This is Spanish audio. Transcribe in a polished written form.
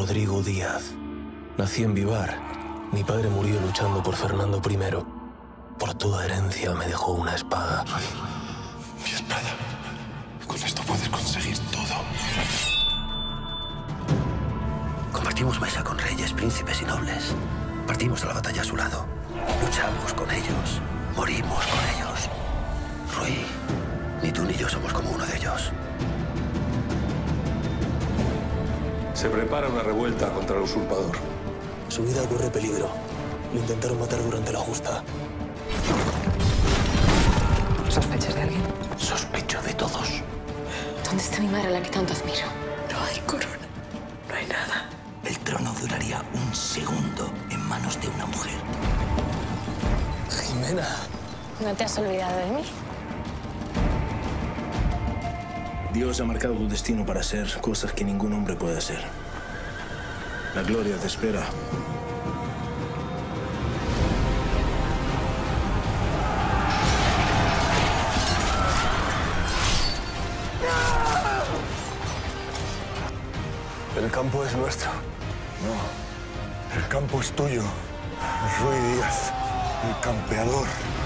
Rodrigo Díaz. Nací en Vivar. Mi padre murió luchando por Fernando I. Por toda herencia me dejó una espada. Mi espada. Con esto puedes conseguir todo. Compartimos mesa con reyes, príncipes y nobles. Partimos a la batalla a su lado. Luchamos con ellos. Morimos con ellos. Rui, ni tú ni yo somos como uno de ellos. Se prepara una revuelta contra el usurpador. Su vida corre peligro. Lo intentaron matar durante la justa. ¿Sospechas de alguien? Sospecho de todos. ¿Dónde está mi madre, a la que tanto admiro? No hay corona. No hay nada. El trono duraría un segundo en manos de una mujer. Jimena. ¿No te has olvidado de mí? Dios ha marcado tu destino para hacer cosas que ningún hombre puede hacer. La gloria te espera. El campo es nuestro. No, el campo es tuyo. Rui Díaz, el campeador.